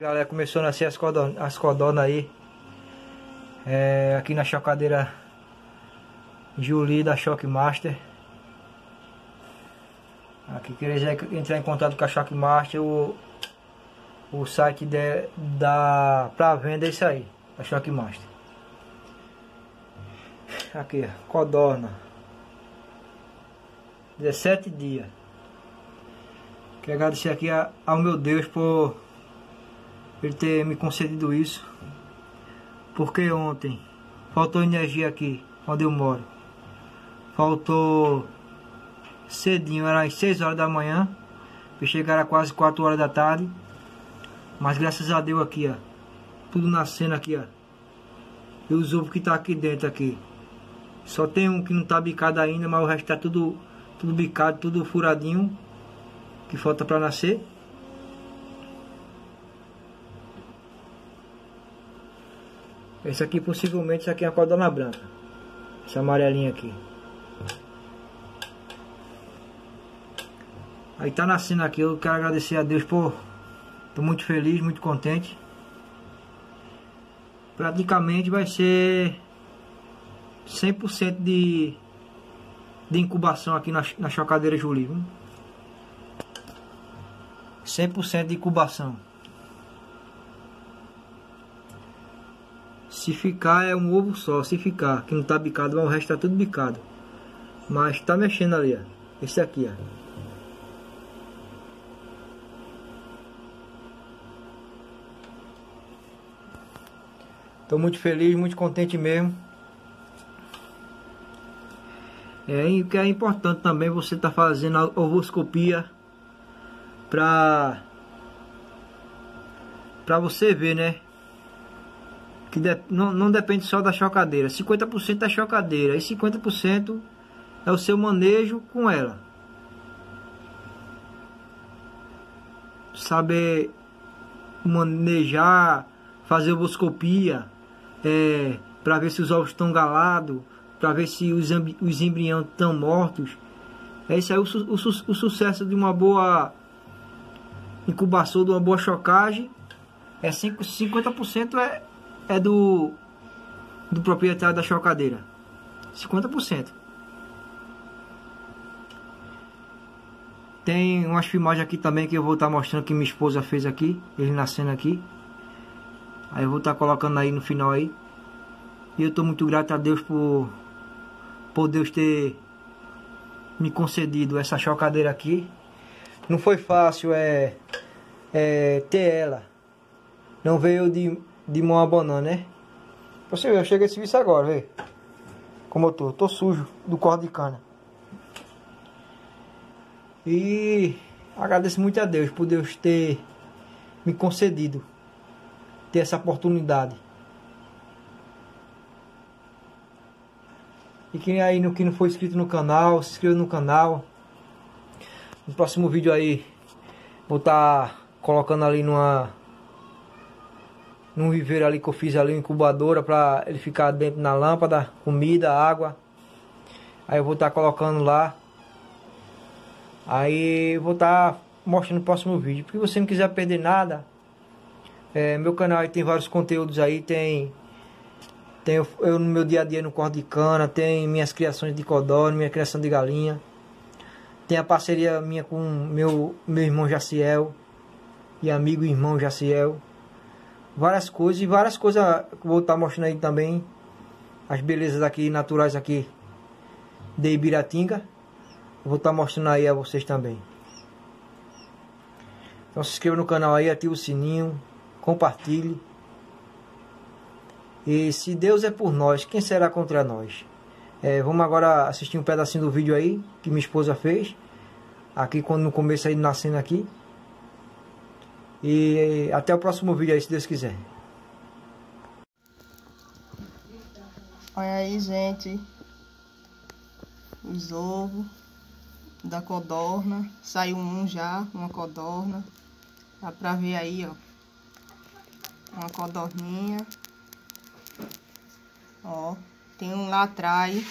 Galera, começou a nascer as codornas aí. Aqui na chocadeira Julie da Shockmaster. Aqui, queria entrar em contato com a Shockmaster. O site pra venda é isso aí, a Shockmaster. Aqui, codorna, 17 dias. Quero agradecer aqui ao meu Deus por ele ter me concedido isso, porque ontem faltou energia aqui onde eu moro. Faltou cedinho, era às 6 horas da manhã, e chegaram a quase 4 horas da tarde. Mas graças a Deus aqui, ó, tudo nascendo aqui, ó. E os ovos que tá aqui dentro aqui. Só tem um que não tá bicado ainda, mas o resto tá tudo bicado, tudo furadinho, que falta para nascer. Esse aqui possivelmente, isso aqui é a codorna branca. Essa amarelinha aqui. Aí tá nascendo aqui, eu quero agradecer a Deus por... Tô muito feliz, muito contente. Praticamente vai ser 100% de incubação aqui na chocadeira Julie, viu? 100% de incubação. Se ficar é um ovo só, se ficar, que não tá bicado, mas o resto tá tudo bicado. Mas tá mexendo ali, ó. Esse aqui, ó. Tô muito feliz, muito contente mesmo. E o que é importante também, você tá fazendo a ovoscopia pra você ver, né? Que não depende só da chocadeira. 50% da chocadeira e 50% é o seu manejo com ela. Saber manejar, fazer ovoscopia, para ver se os ovos estão galados, para ver se os embriões estão mortos. Esse aí é o sucesso de uma boa incubação, de uma boa chocagem. 50% é do proprietário da chocadeira. 50%. Tem umas filmagens aqui também que eu vou estar mostrando que minha esposa fez aqui, ele nascendo aqui. Aí eu vou estar colocando aí no final aí. E eu estou muito grato a Deus por Deus ter me concedido essa chocadeira aqui. Não foi fácil ter ela. Não veio de mão a banana, né? Você vê, eu cheguei a esse serviço agora, vê. Como eu tô sujo do corte de cana. E agradeço muito a Deus por Deus ter me concedido ter essa oportunidade. E quem aí que não foi inscrito no canal, se inscreva no canal. No próximo vídeo aí vou estar colocando ali num viveiro ali que eu fiz ali, uma incubadora, para ele ficar dentro na lâmpada, comida, água. Aí eu vou estar colocando lá. Aí eu vou estar mostrando no próximo vídeo. Porque se você não quiser perder nada, meu canal aí tem vários conteúdos aí. Tem eu no meu dia a dia no corte de cana, tem minhas criações de codorna, minha criação de galinha. Tem a parceria minha com meu irmão Jaciel e amigo irmão Jaciel. Várias coisas que vou estar mostrando aí também. As belezas aqui naturais aqui de Ibiratinga. Vou estar mostrando aí a vocês também. Então se inscreva no canal aí, ative o sininho, compartilhe. E se Deus é por nós, quem será contra nós? Vamos agora assistir um pedacinho do vídeo aí que minha esposa fez. Aqui quando no começo aí nascendo aqui. E até o próximo vídeo aí, se Deus quiser. Olha aí, gente. Os ovos da codorna. Saiu um já, uma codorna. Dá pra ver aí, ó. Uma codorninha. Ó, tem um lá atrás.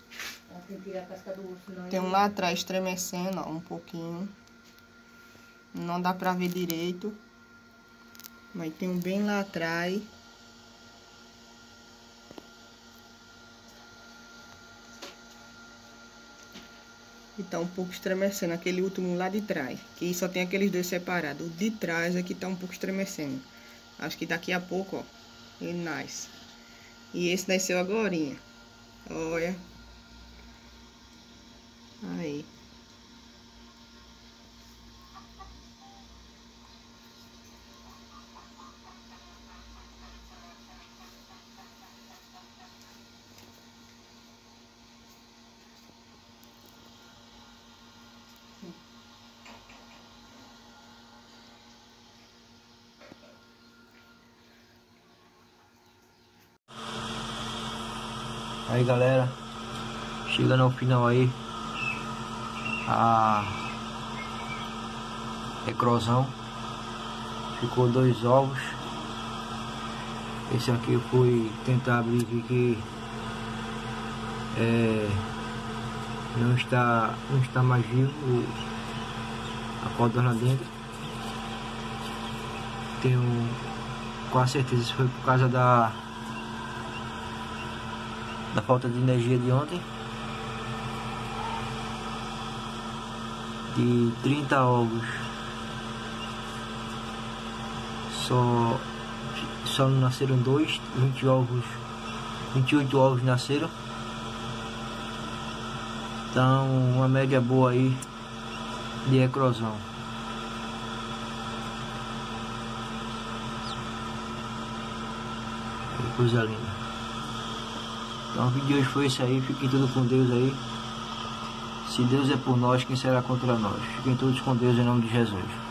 Tem um lá atrás estremecendo, ó, um pouquinho. Não dá pra ver direito. Mas tem um bem lá atrás. E tá um pouco estremecendo, aquele último lá de trás. Que só tem aqueles dois separados. O de trás aqui tá um pouco estremecendo. Acho que daqui a pouco, ó, ele nasce. E esse nasceu agorinha. Olha. Aí. Aí galera, chegando ao final aí a eclosão, ficou 2 ovos. Esse aqui eu fui tentar abrir aqui que não está mais vivo a codorna dentro. Tenho quase certeza que foi por causa da falta de energia de ontem. De 30 ovos, só não nasceram 2, 28 ovos nasceram. Então uma média boa aí de eclosão. Que coisa linda. Então o vídeo de hoje foi isso aí, fiquem todos com Deus aí. Se Deus é por nós, quem será contra nós? Fiquem todos com Deus em nome de Jesus.